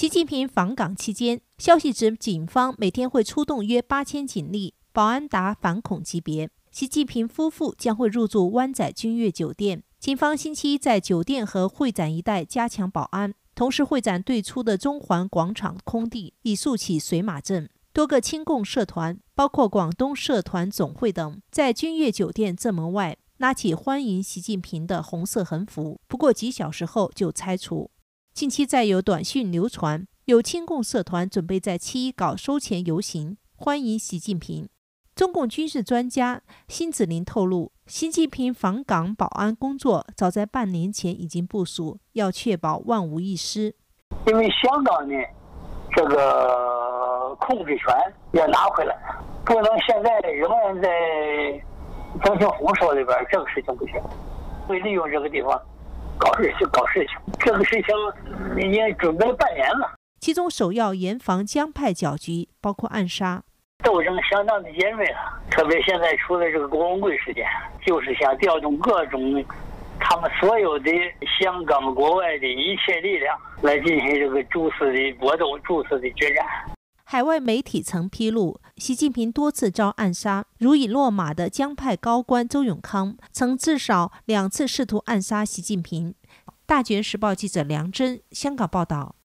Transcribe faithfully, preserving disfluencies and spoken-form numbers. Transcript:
习近平访港期间，消息指警方每天会出动约八千警力，保安达反恐级别。习近平夫妇将会入住湾仔君悦酒店，警方星期一在酒店和会展一带加强保安，同时会展对出的中环广场空地已竖起水马阵。多个亲共社团，包括广东社团总会等，在君悦酒店正门外拉起欢迎习近平的红色横幅，不过几小时后就拆除。近期再有短讯流传，有亲共社团准备在七一搞收钱游行，欢迎习近平。中共军事专家辛子林透露，习近平访港保安工作早在半年前已经部署，要确保万无一失。 因为香港呢，这个控制权要拿回来，不能现在仍然在曾庆红手里边，这个事情不行，会利用这个地方搞事情，搞事情。这个事情已经准备半年了。 其中首要严防江派搅局，包括暗杀。 斗争相当的尖锐了，特别现在出的这个郭文贵事件，就是想调动各种他们所有的香港国外的一切力量来进行这个诸次的搏斗、诸次的决战。 海外媒体曾披露，习近平多次遭暗杀，如已落马的江派高官周永康曾至少两次试图暗杀习近平。大卷时报记者梁真香港报道。